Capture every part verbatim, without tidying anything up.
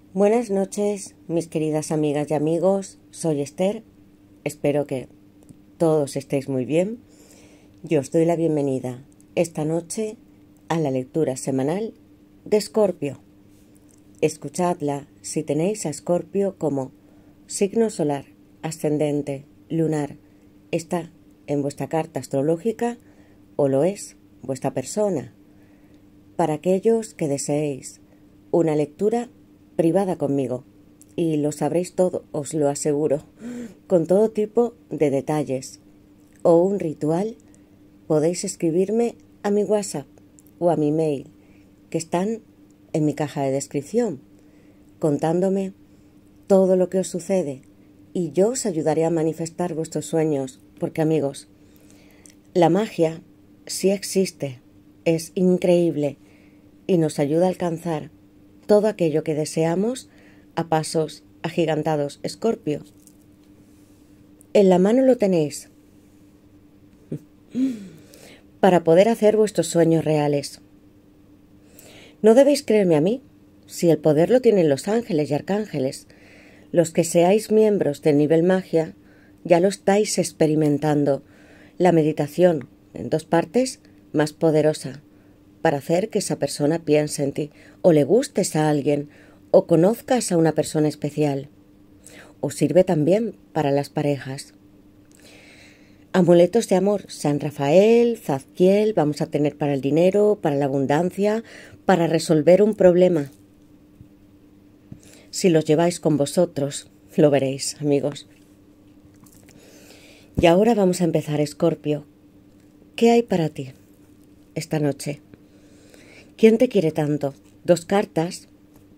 Buenas noches, mis queridas amigas y amigos. Soy Esther. Espero que todos estéis muy bien. Yo os doy la bienvenida esta noche a la lectura semanal de Escorpio. Escuchadla si tenéis a Escorpio como signo solar, ascendente, lunar. Está en vuestra carta astrológica o lo es vuestra persona. Para aquellos que deseéis una lectura privada conmigo, y lo sabréis todo, os lo aseguro, con todo tipo de detalles, o un ritual, podéis escribirme a mi WhatsApp o a mi mail, que están en mi caja de descripción, contándome todo lo que os sucede, y yo os ayudaré a manifestar vuestros sueños, porque amigos, la magia sí existe, es increíble, y nos ayuda a alcanzar todo aquello que deseamos a pasos agigantados. Escorpio, en la mano lo tenéis para poder hacer vuestros sueños reales. No debéis creerme a mí, si el poder lo tienen los ángeles y arcángeles. Los que seáis miembros del nivel magia ya lo estáis experimentando. La meditación en dos partes más poderosa, para hacer que esa persona piense en ti, o le gustes a alguien, o conozcas a una persona especial. O sirve también para las parejas. Amuletos de amor, San Rafael, Zadkiel, vamos a tener para el dinero, para la abundancia, para resolver un problema. Si los lleváis con vosotros, lo veréis, amigos. Y ahora vamos a empezar, Escorpio. ¿Qué hay para ti esta noche? ¿Quién te quiere tanto? Dos cartas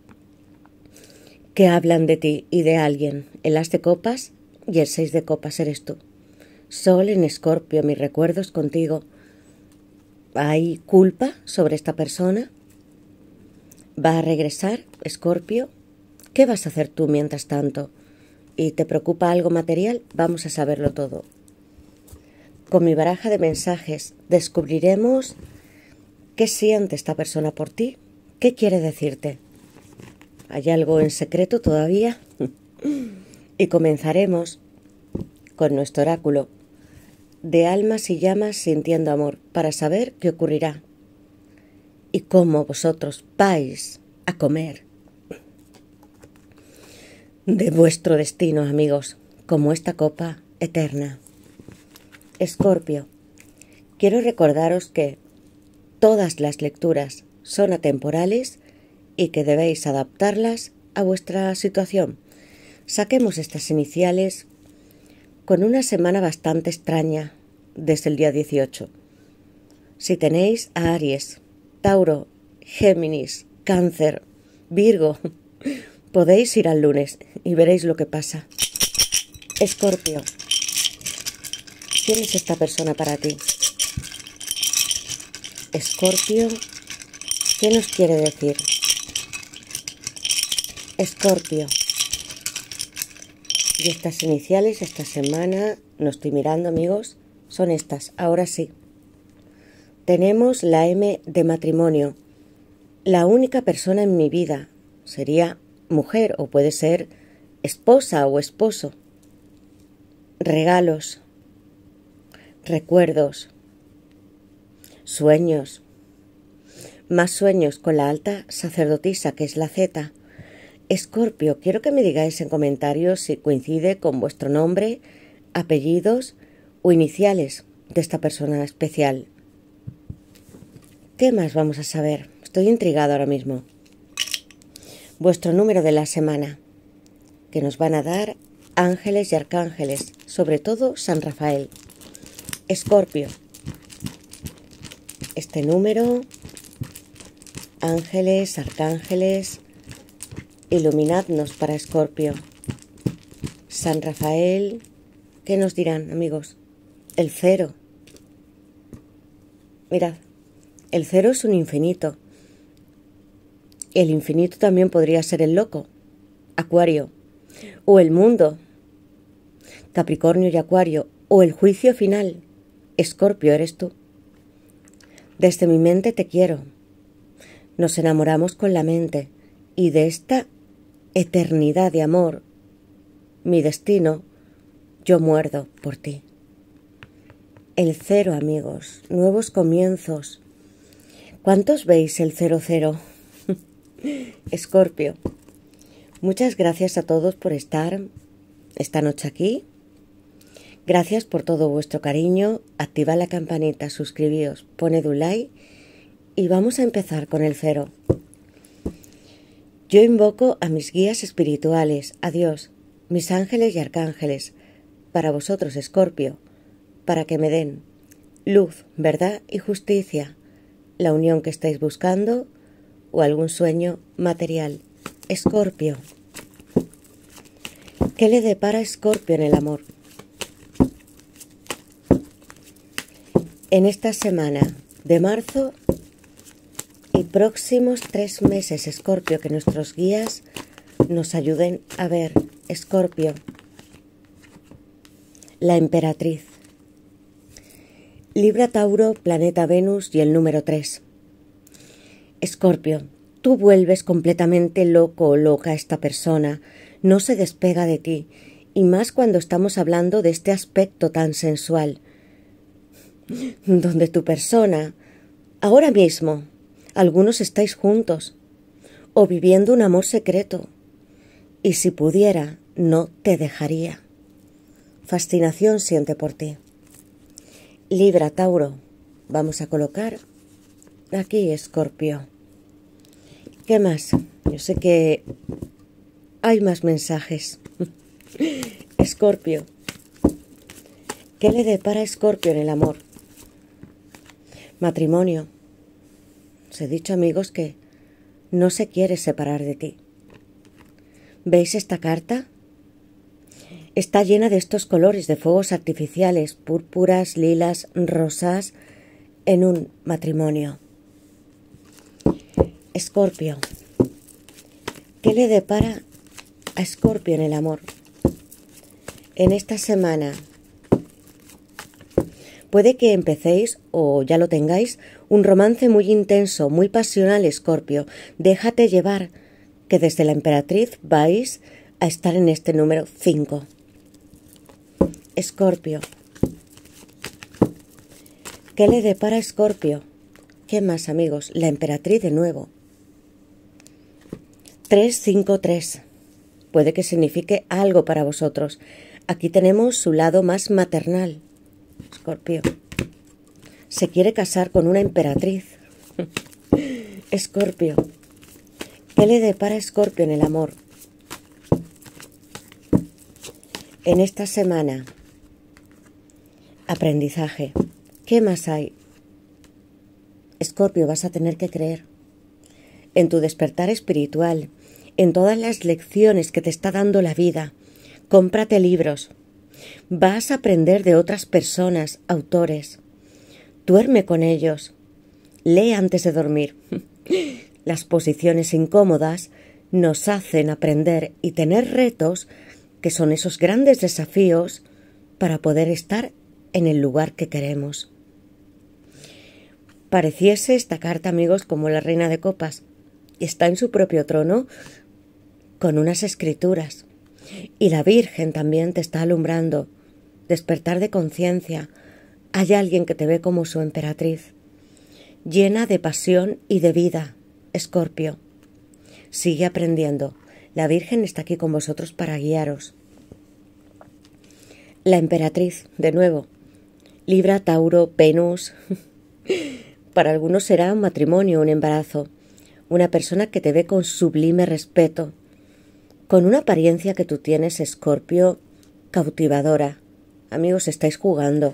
que hablan de ti y de alguien. El as de copas y el seis de copas eres tú. Sol en Escorpio, mis recuerdos contigo. ¿Hay culpa sobre esta persona? ¿Va a regresar, Escorpio? ¿Qué vas a hacer tú mientras tanto? ¿Y te preocupa algo material? Vamos a saberlo todo. Con mi baraja de mensajes descubriremos ¿qué siente esta persona por ti? ¿Qué quiere decirte? ¿Hay algo en secreto todavía? Y comenzaremos con nuestro oráculo de almas y llamas sintiendo amor para saber qué ocurrirá y cómo vosotros vais a comer de vuestro destino, amigos, como esta copa eterna. Escorpio, quiero recordaros que todas las lecturas son atemporales y que debéis adaptarlas a vuestra situación. Saquemos estas iniciales con una semana bastante extraña desde el día dieciocho. Si tenéis a Aries, Tauro, Géminis, Cáncer, Virgo, podéis ir al lunes y veréis lo que pasa. Escorpio, ¿quién es esta persona para ti? Escorpio, ¿qué nos quiere decir? Escorpio. Y estas iniciales esta semana, no estoy mirando, amigos, son estas. Ahora sí. Tenemos la M de matrimonio. La única persona en mi vida sería mujer o puede ser esposa o esposo. Regalos, recuerdos, sueños, más sueños con la alta sacerdotisa que es la Z. Escorpio, quiero que me digáis en comentarios si coincide con vuestro nombre, apellidos o iniciales de esta persona especial. ¿Qué más vamos a saber? Estoy intrigado ahora mismo. Vuestro número de la semana, que nos van a dar ángeles y arcángeles, sobre todo San Rafael. Escorpio, este número, ángeles, arcángeles, iluminadnos para Escorpio. San Rafael, ¿qué nos dirán, amigos? El cero. Mirad, el cero es un infinito. El infinito también podría ser el loco, Acuario, o el mundo, Capricornio y Acuario, o el juicio final, Escorpio eres tú. Desde mi mente te quiero. Nos enamoramos con la mente y de esta eternidad de amor, mi destino, yo muerdo por ti. El cero, amigos, nuevos comienzos. ¿Cuántos veis el cero cero? Escorpio, muchas gracias a todos por estar esta noche aquí. Gracias por todo vuestro cariño. Activad la campanita, suscribíos, poned un like y vamos a empezar con el cero. Yo invoco a mis guías espirituales, a Dios, mis ángeles y arcángeles, para vosotros, Escorpio, para que me den luz, verdad y justicia, la unión que estáis buscando o algún sueño material. Escorpio. ¿Qué le depara Escorpio en el amor? En esta semana de marzo y próximos tres meses, Escorpio, que nuestros guías nos ayuden a ver. Escorpio, la emperatriz. Libra, Tauro, planeta Venus y el número tres. Escorpio, tú vuelves completamente loco o loca a esta persona, no se despega de ti, y más cuando estamos hablando de este aspecto tan sensual, donde tu persona, ahora mismo, algunos estáis juntos, o viviendo un amor secreto, y si pudiera, no te dejaría. Fascinación siente por ti. Libra, Tauro, vamos a colocar aquí Escorpio. ¿Qué más? Yo sé que hay más mensajes. Escorpio. ¿Qué le depara a Escorpio en el amor? Matrimonio. Os he dicho, amigos, que no se quiere separar de ti. ¿Veis esta carta? Está llena de estos colores de fuegos artificiales, púrpuras, lilas, rosas, en un matrimonio. Escorpio. ¿Qué le depara a Escorpio en el amor? En esta semana puede que empecéis, o ya lo tengáis, un romance muy intenso, muy pasional, Escorpio. Déjate llevar, que desde la emperatriz vais a estar en este número cinco. Escorpio. ¿Qué le depara a Escorpio? ¿Qué más, amigos? La emperatriz de nuevo. tres cinco tres. Puede que signifique algo para vosotros. Aquí tenemos su lado más maternal. Escorpio. Se quiere casar con una emperatriz. Escorpio. ¿Qué le depara a Escorpio en el amor? En esta semana, aprendizaje. ¿Qué más hay? Escorpio, vas a tener que creer en tu despertar espiritual, en todas las lecciones que te está dando la vida. Cómprate libros. Vas a aprender de otras personas, autores. Duerme con ellos. Lee antes de dormir. Las posiciones incómodas nos hacen aprender y tener retos, que son esos grandes desafíos para poder estar en el lugar que queremos. Pareciese esta carta, amigos, como la reina de copas. Está en su propio trono con unas escrituras. Y la Virgen también te está alumbrando. Despertar de conciencia. Hay alguien que te ve como su emperatriz, llena de pasión y de vida. Escorpio, sigue aprendiendo. La Virgen está aquí con vosotros para guiaros. La emperatriz, de nuevo. Libra, Tauro, Venus. Para algunos será un matrimonio, un embarazo. Una persona que te ve con sublime respeto. Con una apariencia que tú tienes, Escorpio, cautivadora. Amigos, estáis jugando.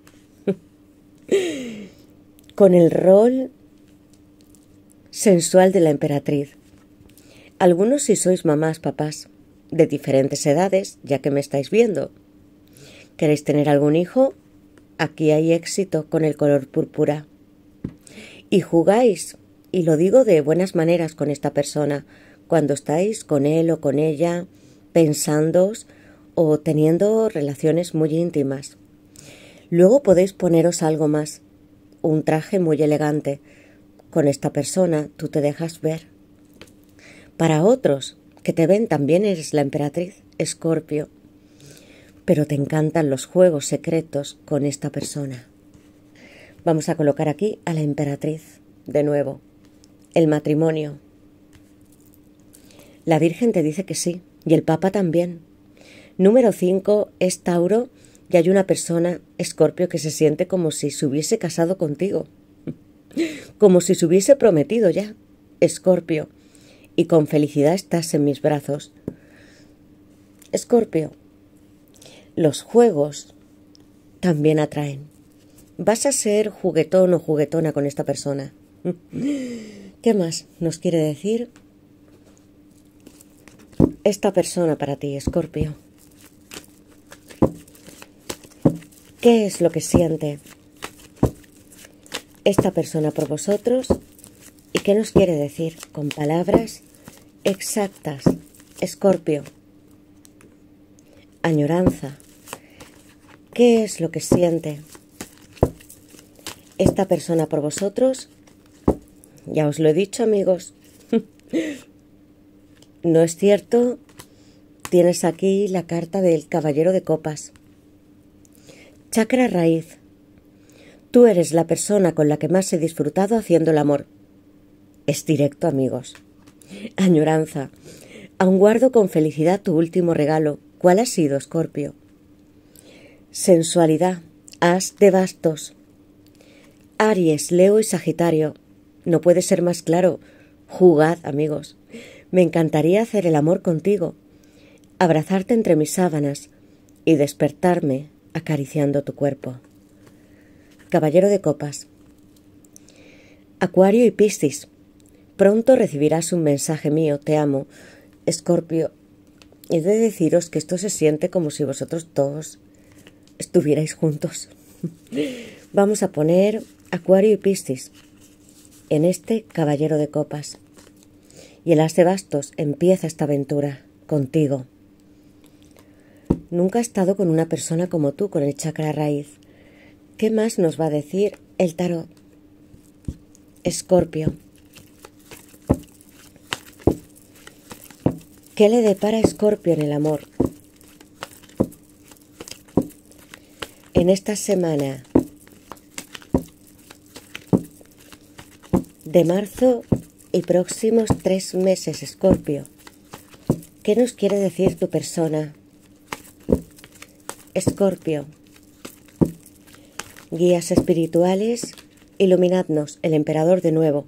Con el rol sensual de la emperatriz. Algunos, si sois mamás, papás, de diferentes edades, ya que me estáis viendo, ¿queréis tener algún hijo? Aquí hay éxito con el color púrpura. Y jugáis, y lo digo de buenas maneras con esta persona, cuando estáis con él o con ella, pensándoos o teniendo relaciones muy íntimas. Luego podéis poneros algo más, un traje muy elegante. Con esta persona tú te dejas ver. Para otros, que te ven también eres la emperatriz, Escorpio, pero te encantan los juegos secretos con esta persona. Vamos a colocar aquí a la emperatriz, de nuevo, el matrimonio. La Virgen te dice que sí, y el Papa también. Número cinco es Tauro, y hay una persona, Escorpio, que se siente como si se hubiese casado contigo, como si se hubiese prometido ya, Escorpio, y con felicidad estás en mis brazos. Escorpio, los juegos también atraen. Vas a ser juguetón o juguetona con esta persona. ¿Qué más nos quiere decir esta persona para ti, Escorpio? ¿Qué es lo que siente esta persona por vosotros? ¿Y qué nos quiere decir con palabras exactas, Escorpio? Añoranza. ¿Qué es lo que siente esta persona por vosotros? Ya os lo he dicho, amigos. ¿No es cierto? Tienes aquí la carta del Caballero de Copas. Chakra raíz. Tú eres la persona con la que más he disfrutado haciendo el amor. Es directo, amigos. Añoranza. Aún guardo con felicidad tu último regalo. ¿Cuál ha sido, Escorpio? Sensualidad. As de bastos. Aries, Leo y Sagitario. No puede ser más claro. Jugad, amigos. Me encantaría hacer el amor contigo, abrazarte entre mis sábanas y despertarme acariciando tu cuerpo. Caballero de Copas. Acuario y Piscis. Pronto recibirás un mensaje mío, te amo. Escorpio, he de deciros que esto se siente como si vosotros todos estuvierais juntos. Vamos a poner Acuario y Piscis en este Caballero de Copas. Y el As de Bastos, empieza esta aventura contigo. Nunca he estado con una persona como tú, con el chakra raíz. ¿Qué más nos va a decir el tarot? Escorpio. ¿Qué le depara Escorpio en el amor? En esta semana de marzo y próximos tres meses, Escorpio. ¿Qué nos quiere decir tu persona? Escorpio. Guías espirituales, iluminadnos, el emperador de nuevo.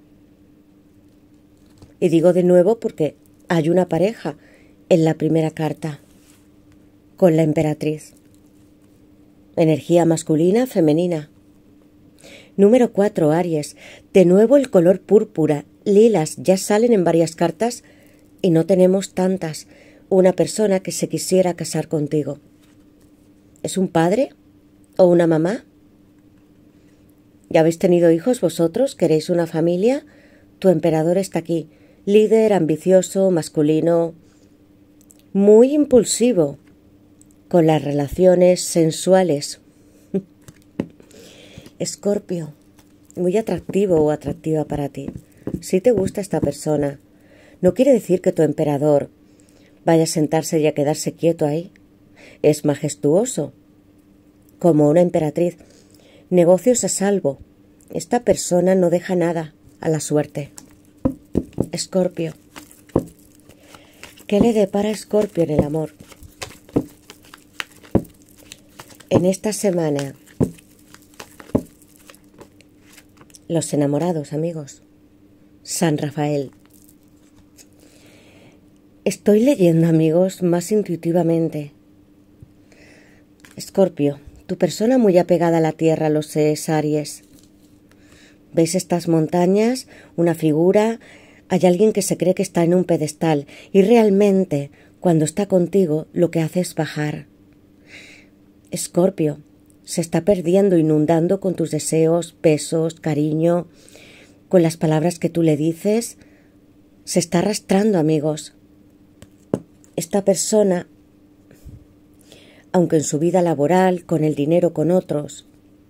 Y digo de nuevo porque hay una pareja en la primera carta con la emperatriz. Energía masculina, femenina. Número cuatro, Aries. De nuevo el color púrpura. Lilas ya salen en varias cartas y no tenemos tantas. Una persona que se quisiera casar contigo. ¿Es un padre o una mamá? ¿Ya habéis tenido hijos vosotros? ¿Queréis una familia? Tu emperador está aquí. Líder, ambicioso, masculino, muy impulsivo, con las relaciones sensuales. Escorpio, muy atractivo o atractiva para ti. Si te gusta esta persona, no quiere decir que tu emperador vaya a sentarse y a quedarse quieto ahí. Es majestuoso, como una emperatriz. Negocios a salvo. Esta persona no deja nada a la suerte. Escorpio. ¿Qué le depara a Escorpio en el amor? En esta semana, los enamorados, amigos. San Rafael. Estoy leyendo, amigos, más intuitivamente. Escorpio, tu persona muy apegada a la tierra, lo sé, es Aries. ¿Veis estas montañas? Una figura. Hay alguien que se cree que está en un pedestal y realmente, cuando está contigo, lo que hace es bajar. Escorpio, se está perdiendo, inundando con tus deseos, besos, cariño, con las palabras que tú le dices. Se está arrastrando, amigos. Esta persona, aunque en su vida laboral, con el dinero, con otros,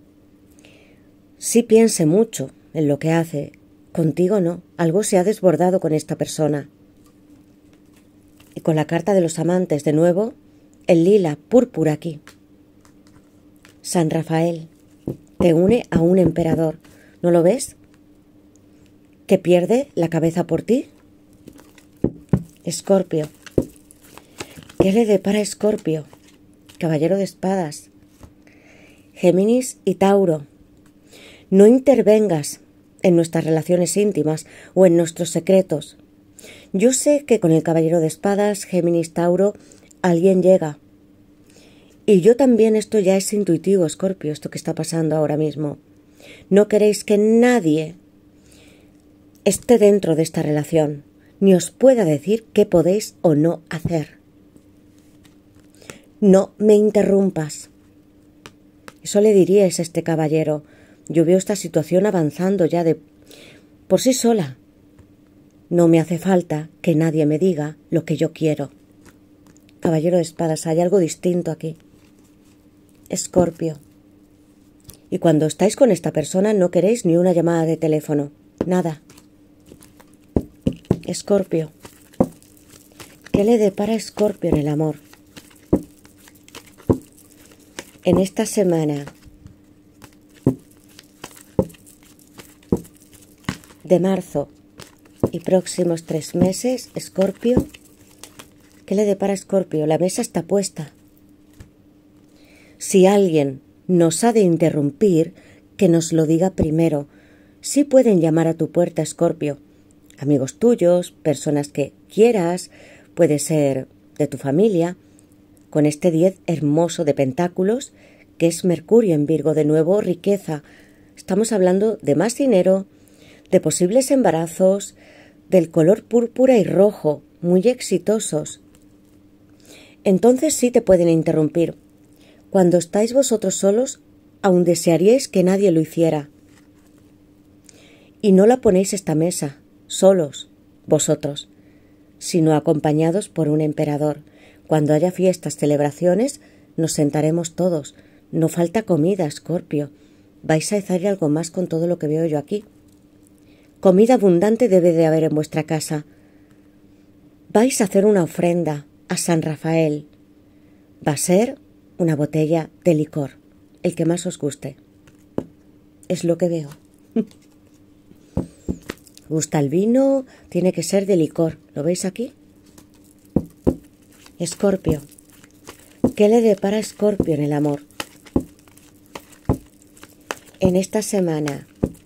sí piense mucho en lo que hace, contigo no. Algo se ha desbordado con esta persona. con la carta de los amantes de nuevo, el lila púrpura aquí. San Rafael te une a un emperador, ¿no lo ves? ¿Que pierde la cabeza por ti? Escorpio. ¿Qué le depara a Escorpio? Caballero de espadas. Géminis y Tauro. No intervengas en nuestras relaciones íntimas o en nuestros secretos. Yo sé que con el caballero de espadas, Géminis, Tauro, alguien llega. Y yo también, esto ya es intuitivo, Escorpio, esto que está pasando ahora mismo. No queréis que nadie esté dentro de esta relación, ni os pueda decir qué podéis o no hacer. No me interrumpas. Eso le diríais a este caballero. Yo veo esta situación avanzando ya de por sí sola. No me hace falta que nadie me diga lo que yo quiero. Caballero de espadas, hay algo distinto aquí. Escorpio. Y cuando estáis con esta persona no queréis ni una llamada de teléfono. Nada. Escorpio. ¿Qué le depara a Escorpio en el amor? En esta semana de marzo y próximos tres meses, Escorpio, ¿qué le depara a Escorpio? La mesa está puesta. Si alguien nos ha de interrumpir, que nos lo diga primero. Sí pueden llamar a tu puerta, Escorpio. Amigos tuyos, personas que quieras, puede ser de tu familia, con este diez hermoso de pentáculos, que es Mercurio en Virgo, de nuevo riqueza. Estamos hablando de más dinero, de posibles embarazos, del color púrpura y rojo, muy exitosos. Entonces sí te pueden interrumpir. Cuando estáis vosotros solos, aún desearíais que nadie lo hiciera. Y no la ponéis esta mesa, solos, vosotros, sino acompañados por un emperador. Cuando haya fiestas, celebraciones, nos sentaremos todos. No falta comida, Escorpio. Vais a hacer algo más con todo lo que veo yo aquí. Comida abundante debe de haber en vuestra casa. Vais a hacer una ofrenda a San Rafael. Va a ser una botella de licor, el que más os guste. Es lo que veo. Gusta el vino, tiene que ser de licor. ¿Lo veis aquí? Escorpio. ¿Qué le depara a Escorpio en el amor? En esta semana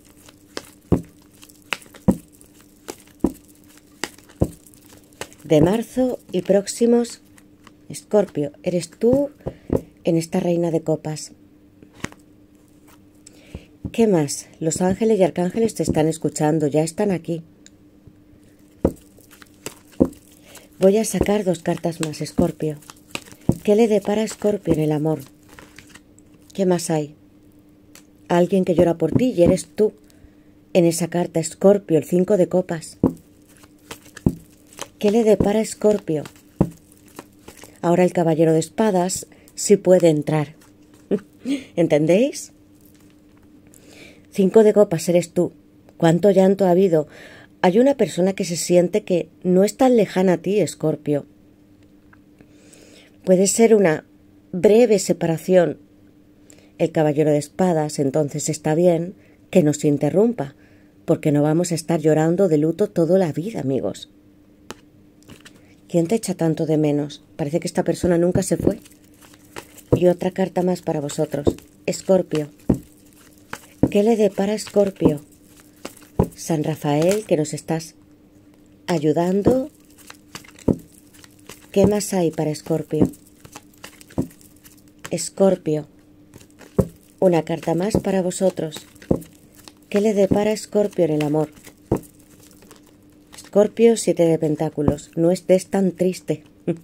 de marzo y próximos, Escorpio, eres tú en esta reina de copas. ¿Qué más? Los ángeles y arcángeles te están escuchando, ya están aquí. Voy a sacar dos cartas más, Escorpio. ¿Qué le depara a Escorpio en el amor? ¿Qué más hay? Alguien que llora por ti y eres tú. En esa carta, Escorpio, el cinco de copas. ¿Qué le depara a Escorpio? Ahora el caballero de espadas sí puede entrar. ¿Entendéis? Cinco de copas eres tú. ¿Cuánto llanto ha habido? Hay una persona que se siente que no es tan lejana a ti, Escorpio. Puede ser una breve separación. El caballero de espadas entonces está bien que nos interrumpa, porque no vamos a estar llorando de luto toda la vida, amigos. ¿Quién te echa tanto de menos? Parece que esta persona nunca se fue. Y otra carta más para vosotros. Escorpio. ¿Qué le depara a Escorpio? San Rafael, que nos estás ayudando. ¿Qué más hay para Escorpio? Escorpio. Una carta más para vosotros. ¿Qué le depara a Escorpio en el amor? Escorpio, siete de pentáculos. No estés tan triste.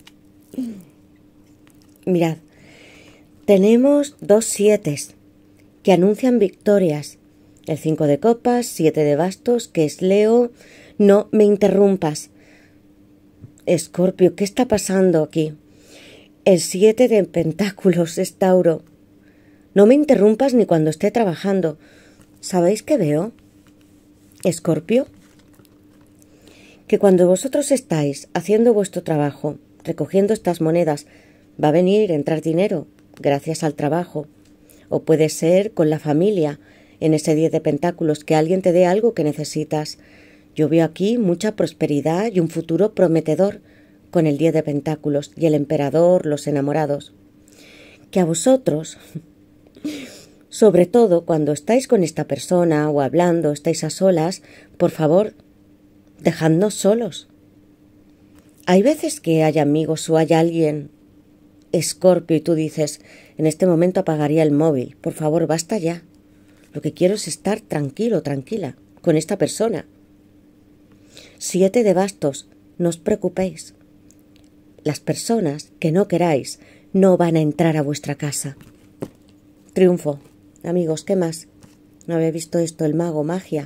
Mirad, tenemos dos sietes que anuncian victorias. El cinco de copas, siete de bastos, que es Leo. No me interrumpas. Escorpio, ¿qué está pasando aquí? El siete de pentáculos es Tauro. No me interrumpas ni cuando esté trabajando. ¿Sabéis qué veo? Escorpio, que cuando vosotros estáis haciendo vuestro trabajo, recogiendo estas monedas, va a venir a entrar dinero gracias al trabajo. O puede ser con la familia, en ese diez de pentáculos, que alguien te dé algo que necesitas. Yo veo aquí mucha prosperidad y un futuro prometedor con el diez de pentáculos y el emperador, los enamorados. Que a vosotros, sobre todo cuando estáis con esta persona o hablando, estáis a solas, por favor, dejadnos solos. Hay veces que hay amigos o hay alguien, Escorpio, y tú dices, en este momento apagaría el móvil, por favor, basta ya. Lo que quiero es estar tranquilo, tranquila, con esta persona. Siete de bastos, no os preocupéis. Las personas que no queráis no van a entrar a vuestra casa. Triunfo. Amigos, ¿qué más? No había visto esto, el mago, magia.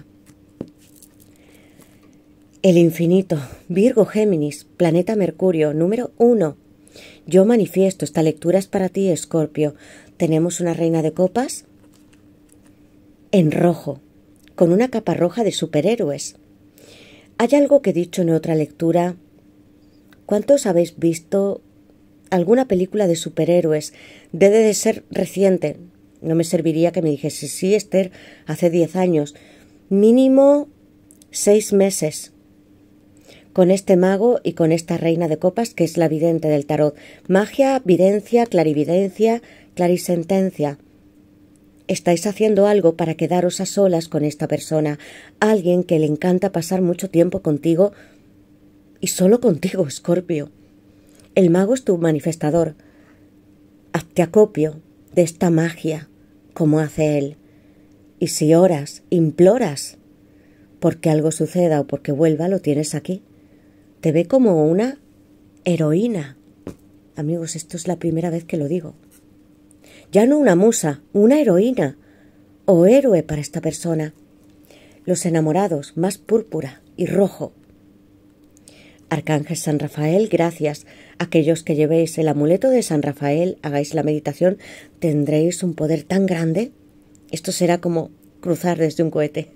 El infinito, Virgo, Géminis, planeta Mercurio, número uno. Yo manifiesto, esta lectura es para ti, Escorpio. Tenemos una reina de copas en rojo, con una capa roja de superhéroes. Hay algo que he dicho en otra lectura. ¿Cuántos habéis visto alguna película de superhéroes? Debe de ser reciente. No me serviría que me dijese, sí, Esther, hace diez años. Mínimo seis meses. Con este mago y con esta reina de copas, que es la vidente del tarot. Magia, videncia, clarividencia, clarisentencia. Estáis haciendo algo para quedaros a solas con esta persona. Alguien que le encanta pasar mucho tiempo contigo y solo contigo, Escorpio. El mago es tu manifestador. Hazte acopio de esta magia, como hace él. Y si oras, imploras, porque algo suceda o porque vuelva, lo tienes aquí. Te ve como una heroína. Amigos, esto es la primera vez que lo digo. Ya no una musa, una heroína o héroe para esta persona. Los enamorados, más púrpura y rojo. Arcángel San Rafael, gracias. Aquellos que llevéis el amuleto de San Rafael, hagáis la meditación, tendréis un poder tan grande. Esto será como cruzar desde un cohete.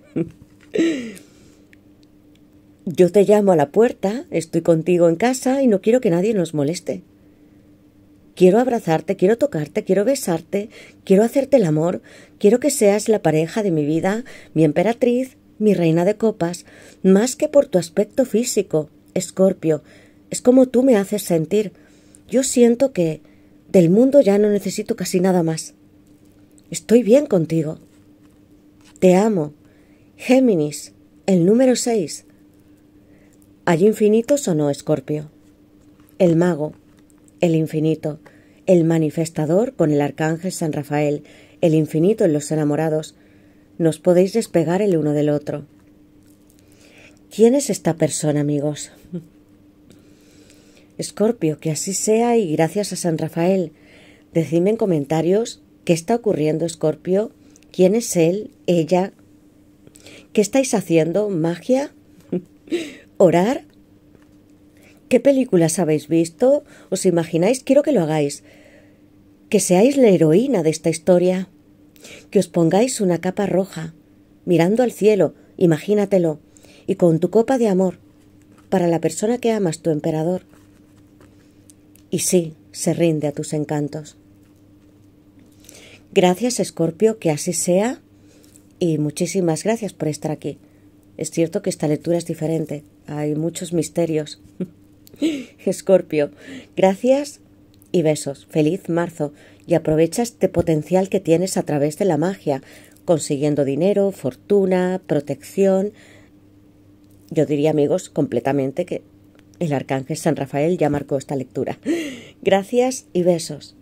Yo te llamo a la puerta, estoy contigo en casa y no quiero que nadie nos moleste. Quiero abrazarte, quiero tocarte, quiero besarte, quiero hacerte el amor, quiero que seas la pareja de mi vida, mi emperatriz, mi reina de copas, más que por tu aspecto físico, Escorpio. Es como tú me haces sentir. Yo siento que del mundo ya no necesito casi nada más. Estoy bien contigo. Te amo. Géminis, el número seis. ¿Hay infinitos o no, Escorpio? El mago, el infinito, el manifestador con el arcángel San Rafael, el infinito en los enamorados. No os podéis despegar el uno del otro. ¿Quién es esta persona, amigos? Escorpio, que así sea y gracias a San Rafael. Decidme en comentarios qué está ocurriendo, Escorpio. ¿Quién es él, ella? ¿Qué estáis haciendo? ¿Magia? ¿Orar? ¿Qué películas habéis visto? ¿Os imagináis? Quiero que lo hagáis. Que seáis la heroína de esta historia. Que os pongáis una capa roja, mirando al cielo, imagínatelo, y con tu copa de amor, para la persona que amas, tu emperador. Y sí, se rinde a tus encantos. Gracias, Escorpio, que así sea, y muchísimas gracias por estar aquí. Es cierto que esta lectura es diferente, hay muchos misterios. Escorpio, gracias y besos. Feliz marzo y aprovecha este potencial que tienes a través de la magia, consiguiendo dinero, fortuna, protección. Yo diría, amigos, completamente que el arcángel San Rafael ya marcó esta lectura. Gracias y besos.